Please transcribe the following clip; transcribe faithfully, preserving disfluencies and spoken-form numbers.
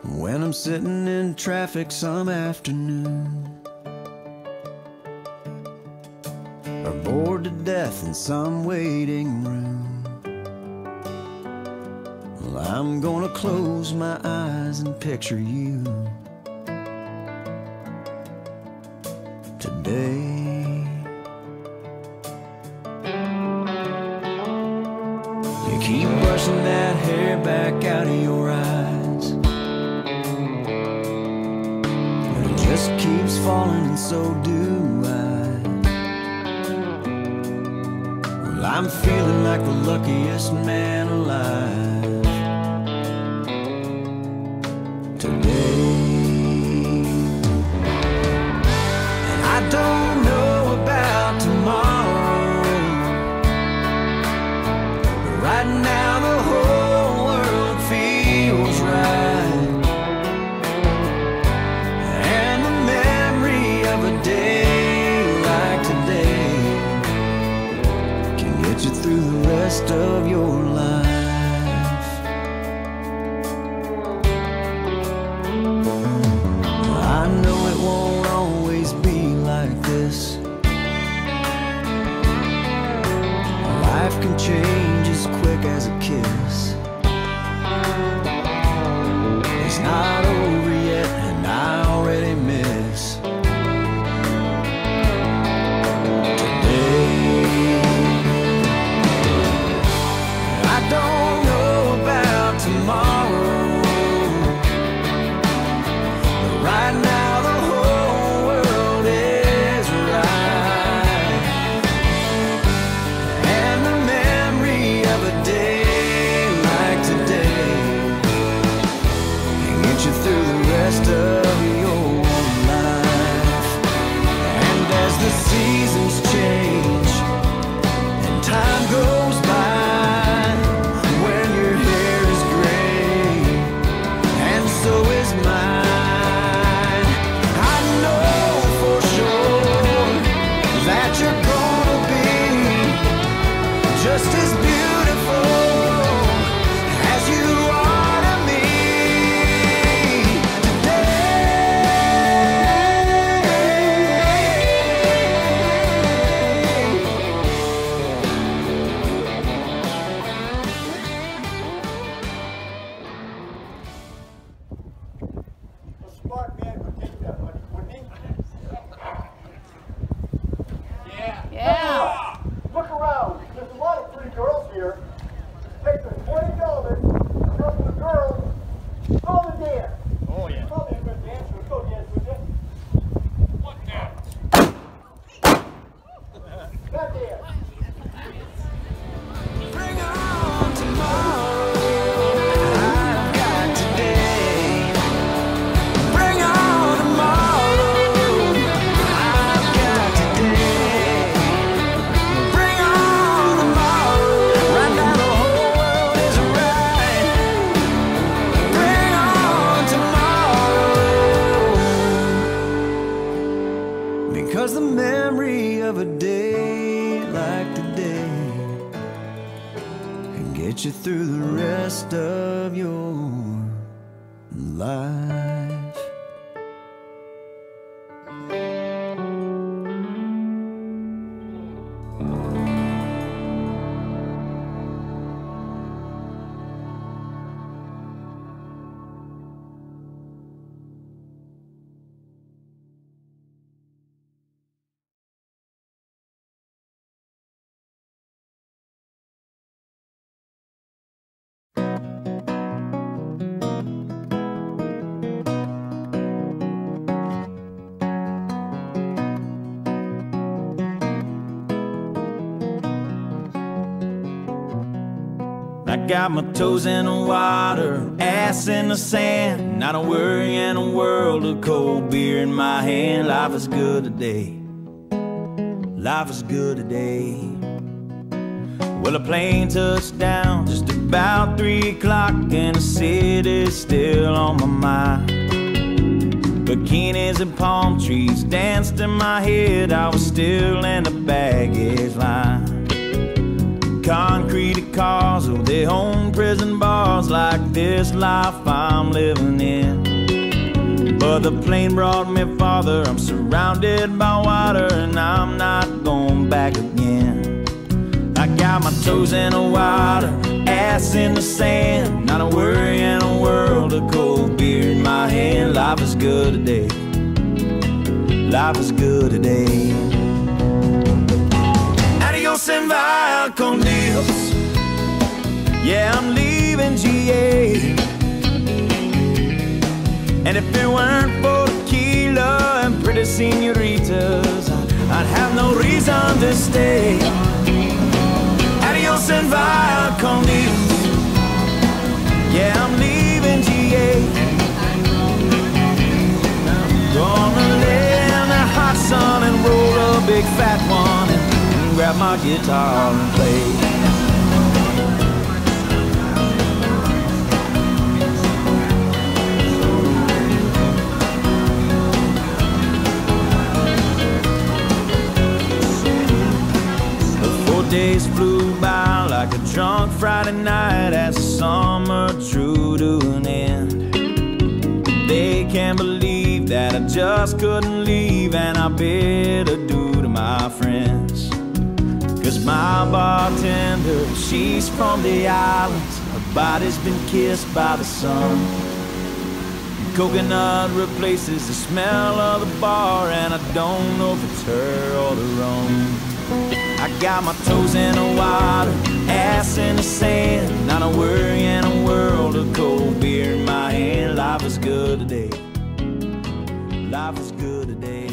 when I'm sitting in traffic some afternoon, or bored to death in some waiting room. Well, I'm gonna close my eyes and picture you today. You keep brushing that hair back out of your eyes, and it just keeps falling, and so do I. Well, I'm feeling like the luckiest man alive today. And I don't know about tomorrow, but right now the whole world feels right. And the memory of a day like today can get you through the rest of your life. I know it won't always be like this. Life can change as quick as a kiss. It's not over yet, and I already miss today. I don't know about tomorrow, but right now the whole world is right. And the memory of a day like today can get you through the rest of your life. And as the seasons change and time goes by, when your hair is gray and so is mine, I know for sure that you're gonna be just as beautiful as you are to me A smart man would take that money, wouldn't he? Yeah. Yeah. Look around. There's a lot of pretty girls here. Take the twenty dollars, come to the girls, go to dance. Oh, yeah. Probably a good dancer. Let's go dance with you. What dance? That dance. Bring on tomorrow. I've got today. Bring on tomorrow. I've got today. Bring on tomorrow. Right now the whole world is right. Bring on tomorrow. Because the memory of a day like today can get you through the rest of your life. I got my toes in the water, ass in the sand, not a worry in a world of cold beer in my hand. Life is good today, life is good today. Well, a plane touched down just about three o'clock, and the city's still on my mind. Bikinis and palm trees danced in my head, I was still in the baggage line. Concrete cars, oh, they own prison bars. was like this life I'm living in. But the plane brought me farther. I'm surrounded by water, and I'm not going back again. I got my toes in the water, ass in the sand, not a worry in a world of cold beer in my hand. Life is good today. Life is good today. Adios and via con Dios. Yeah, I'm leaving G A. And if it weren't for tequila and pretty senoritas, I'd have no reason to stay. Adios and via con Dios. Yeah, I'm leaving G A. Gonna lay in the hot sun and roll a big fat one and, and grab my guitar and play. Days flew by like a drunk Friday night as the summer drew to an end. They can't believe that I just couldn't leave, and I bid adieu to my friends. Cause my bartender, she's from the islands. Her body's been kissed by the sun. Coconut replaces the smell of the bar, and I don't know if it's her or the rum. I got my toes in the water, ass in the sand, not a worry in a world of cold beer in my hand. Life is good today. Life is good today.